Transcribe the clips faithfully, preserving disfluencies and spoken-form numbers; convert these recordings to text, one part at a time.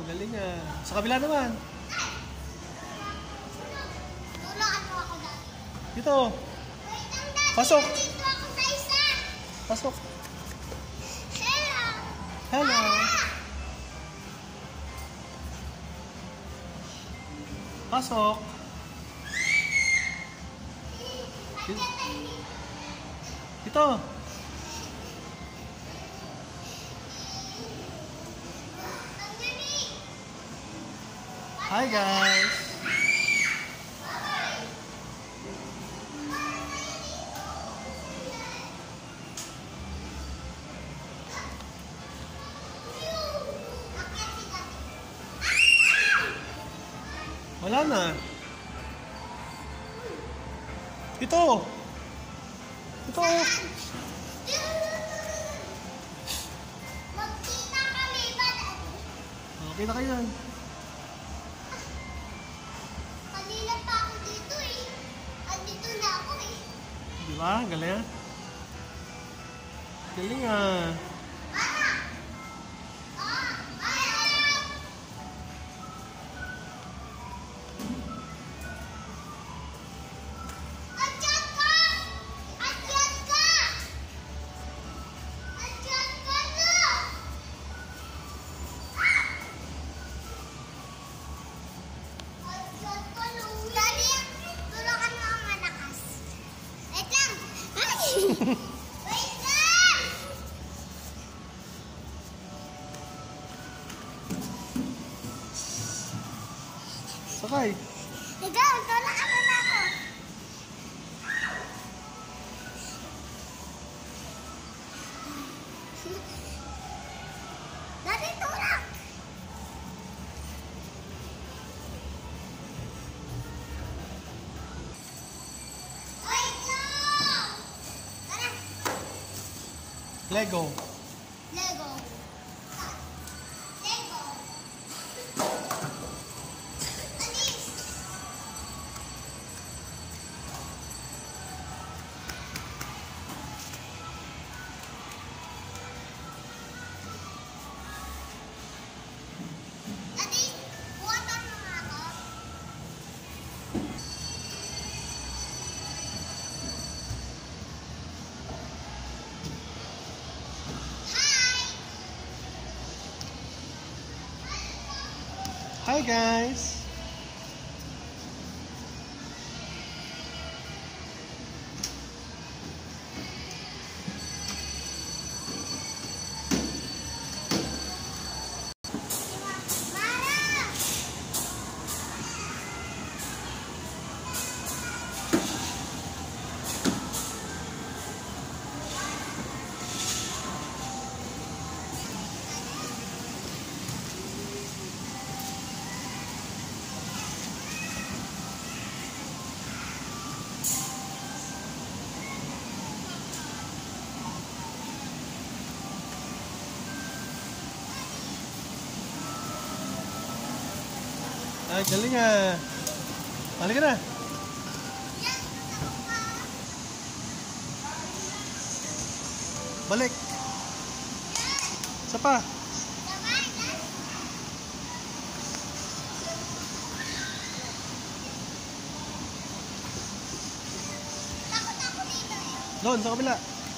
Galing nga. Sa kabila naman. Tuloan mo ako dati. Dito. Wait lang dati. Pasok. Dito ako sa isa. Pasok. Hello. Hello. Pasok. Dito. Hi guys. Wala na. Ito. Ito. Magkita kami ba? Okay na kayo yan. Kanina pa ako dito eh. Andito na ako eh. Di ba? Galing. Galing ah. Mama! Ah! Ayaw! Andiyan ka! Andiyan ka! Andiyan ka na! Ah! Andiyan ka na! Dali! Tulungan mo ang malakas. Wait lang! Ay! Wait lang! Sakay. Ikaw, tulungan mo na ako. Dali, tulak! Wait lang! Tara! Lego. Lego. Lego. Alis! Adi, buwatan mo nga ako. Hi! Hi guys. Mara! Ay, galing ah. Balik ka na. Yan, ako ka. Balik. Isa pa. Sabay na. Takot ako dito eh. Doon, sa kabila.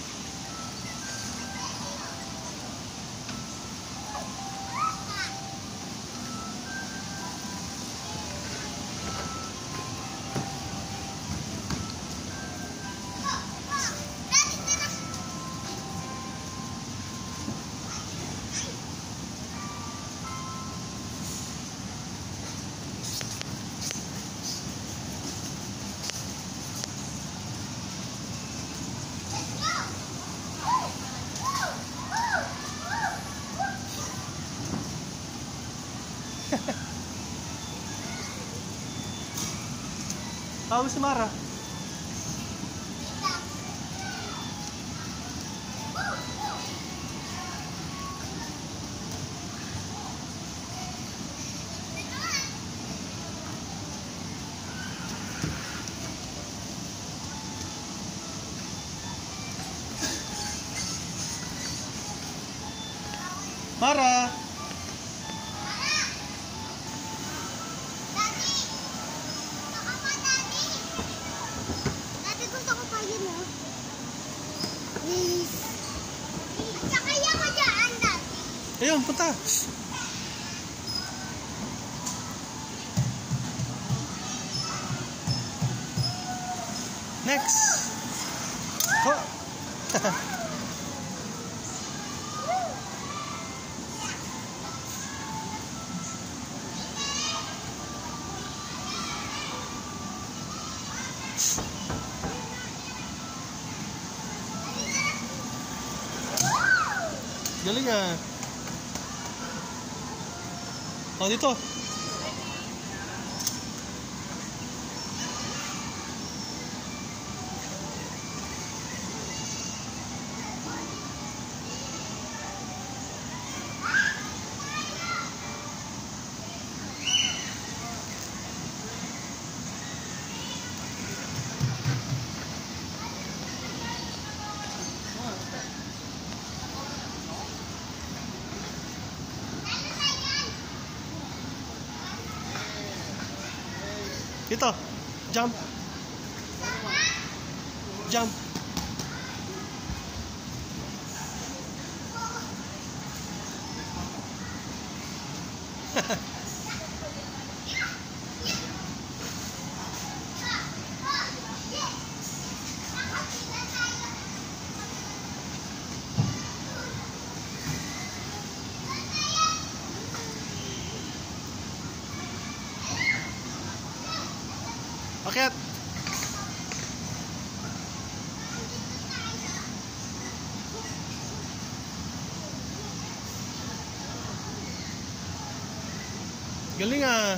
Tawag si Mara. Mara. Ayun, punta. Next. Oh. Galing ah. Oh, dito. Dito. Jump. Jump. Akyat. Galing ah.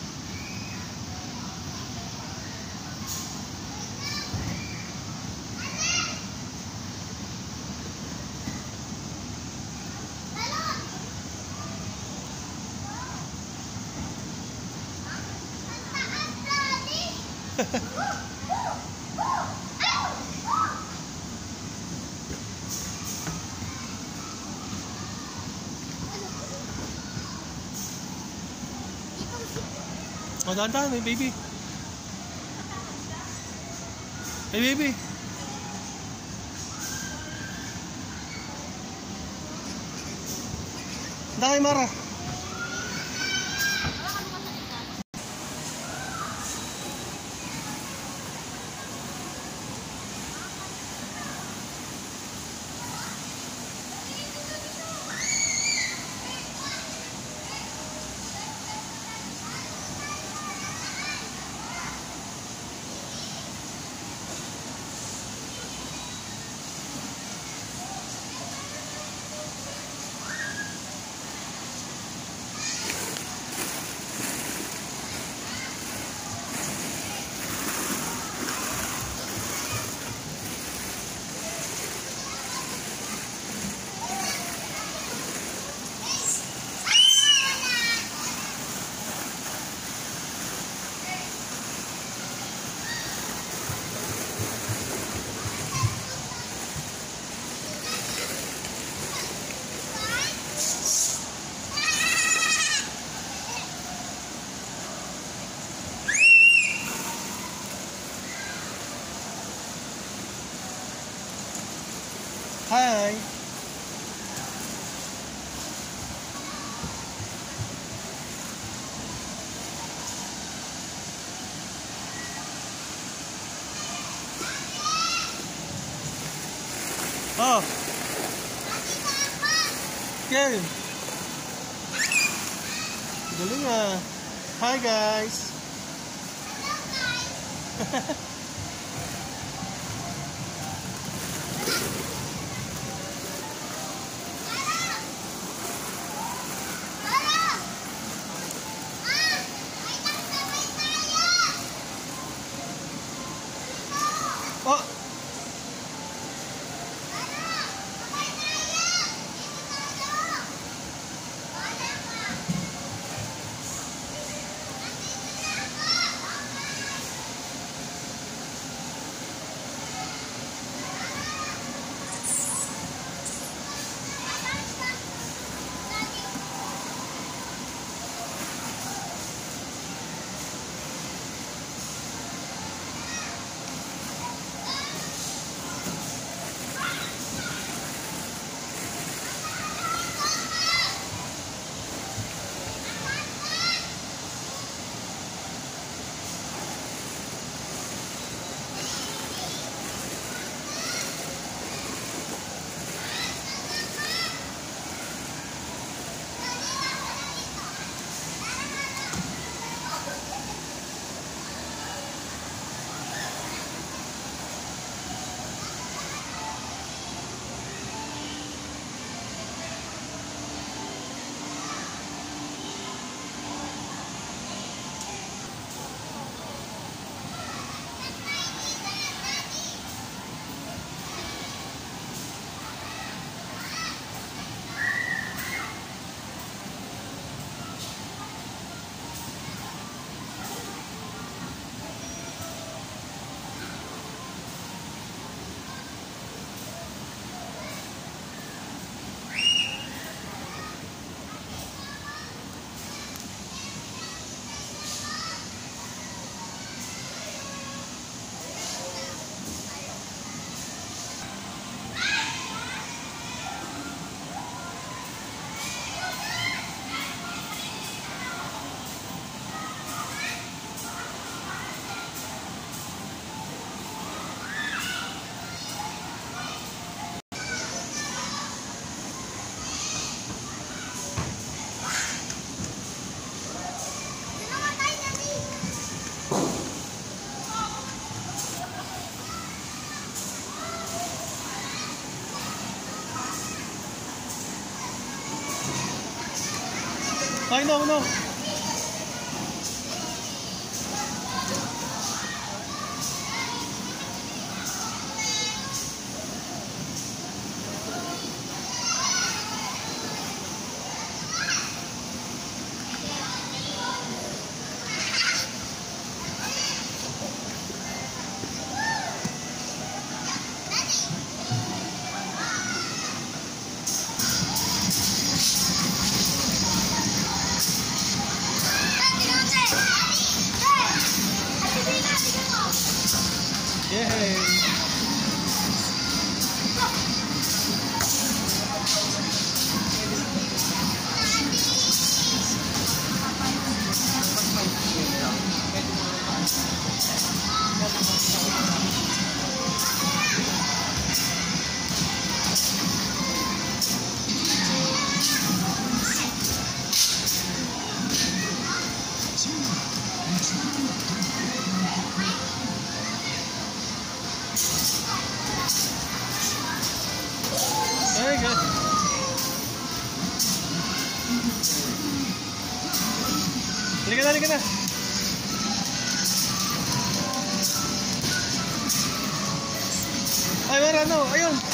Oh, dahan-dahan, may baby. May baby. Dahan kay Mara. Hi. Oh. Okay. Galing ah. Hi guys. Oh. Ay, no, no. Yay! Very good. Halika na, halika na. Ay, wala no. Ayun.